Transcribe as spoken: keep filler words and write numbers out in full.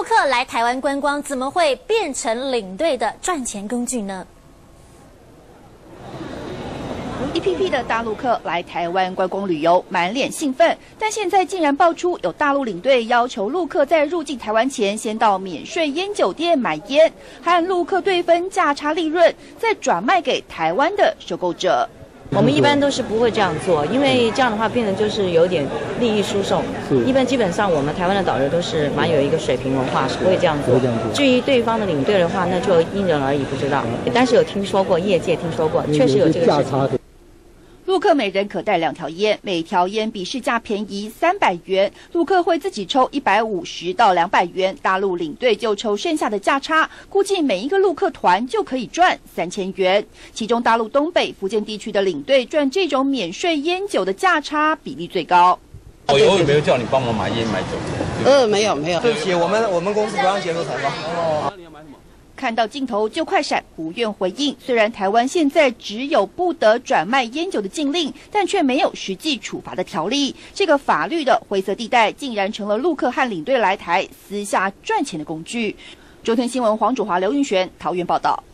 客来台湾观光，怎么会变成领队的赚钱工具呢？ 一批批的大陆客来台湾观光旅游，满脸兴奋。但现在竟然爆出有大陆领队要求陆客在入境台湾前，先到免税烟酒店买烟，和陆客对分价差利润，再转卖给台湾的收购者。 我们一般都是不会这样做，因为这样的话变成就是有点利益输送。一般基本上我们台湾的导游都是蛮有一个水平文化，是不会这样做。至于对方的领队的话，那就因人而异，不知道。但是有听说过，业界听说过，确实有这个事情。 陆客每人可带两条烟，每条烟比市价便宜三百元。陆客会自己抽一百五十到两百元，大陆领队就抽剩下的价差。估计每一个陆客团就可以赚三千元。其中大陆东北、福建地区的领队赚这种免税烟酒的价差比例最高。 导游有没有叫你帮忙买烟买酒？ 呃，没有没有。 对不起，我们我们公司不让接受采访。哦。 看到镜头就快闪，不愿回应。虽然台湾现在只有不得转卖烟酒的禁令，但却没有实际处罚的条例。这个法律的灰色地带，竟然成了陆客和领队来台私下赚钱的工具。中天新闻黄祖华、刘运璇桃园报道。